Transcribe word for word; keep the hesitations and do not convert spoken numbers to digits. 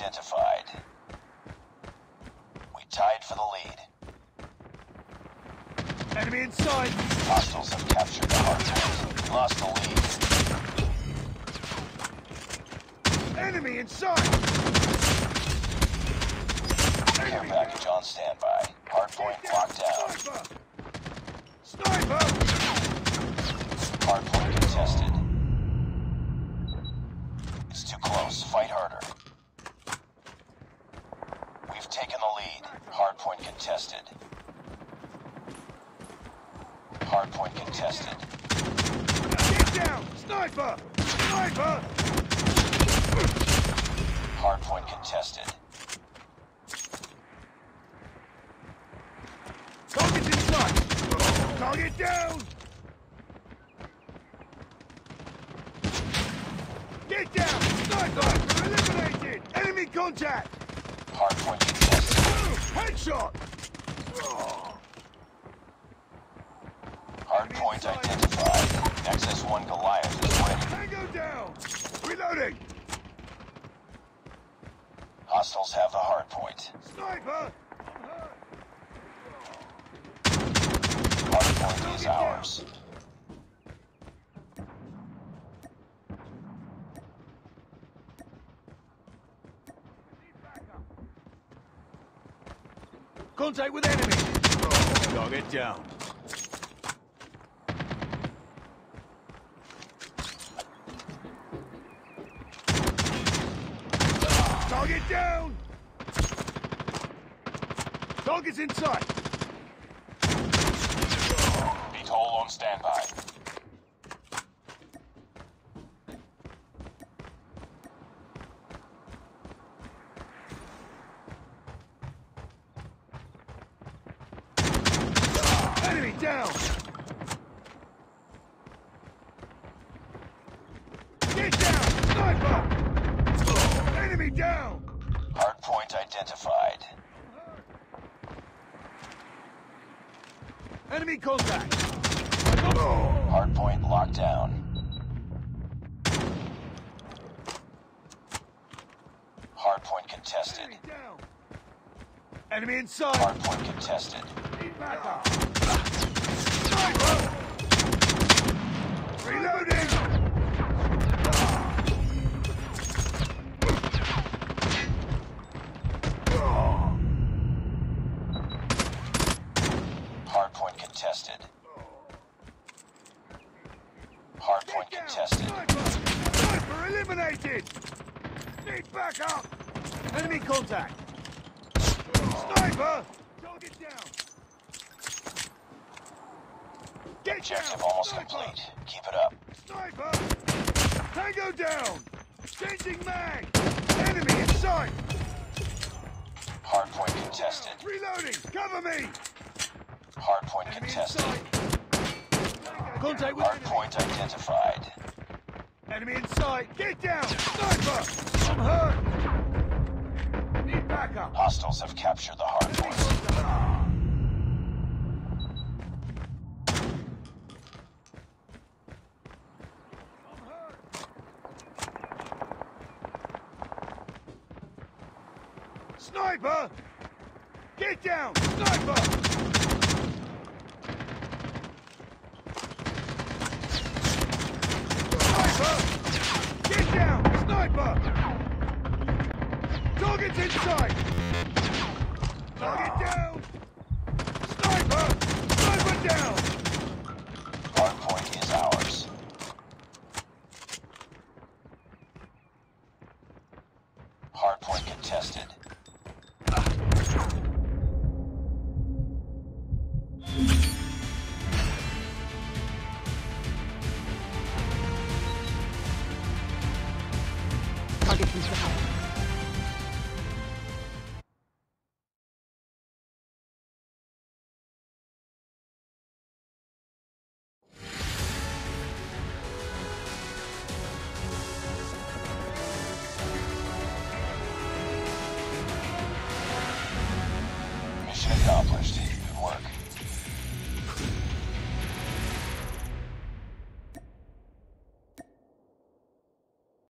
identified. We tied for the lead. Enemy inside! Hostiles have captured the hardpoint. We lost the lead. Enemy inside! Care package on standby. Hardpoint locked down. Sniper! Sniper! Hardpoint contested. It's too close. Fight harder. We've taken the lead. Hardpoint contested. Hardpoint contested. Get down! Sniper! Sniper! Hardpoint contested. Target's inside! Target down! Get down! Sniper! Eliminated! Enemy contact! Hardpoint contested. Headshot! Hardpoint identified. X S one Goliath is ready. Tango down! Reloading! Hostiles have the hardpoint. Sniper! Hardpoint is ours. Contact with enemy! Target down. Target down! Target's in sight! Beat hole on standby. Enemy down! Get down! Sniper! Enemy down! Hardpoint identified. Enemy contact! Hardpoint locked down. Hardpoint contested. Enemy down! Enemy inside! Hardpoint contested. Back up! Sniper! Reloading! Hardpoint contested. Hardpoint contested. Sniper! Sniper eliminated! Need backup! Enemy contact! Sniper! Target down! Get Objective down! almost Sniper! complete. Keep it up. Sniper! Tango down! Changing mag! Enemy in sight! Hardpoint contested. Reloading! Cover me! Hardpoint Enemy in contested. sight! Contact with enemy! Hardpoint identified. Enemy in sight! Get down! Sniper! I'm hurt! Need backup! Hostiles have captured the hardpoint. Sniper! Get down! Sniper! Sniper! Get down! Sniper! Target's in sight! Target down! Sniper! Sniper down! Hardpoint is ours. Hardpoint contested. Target control. Mission accomplished. Good work.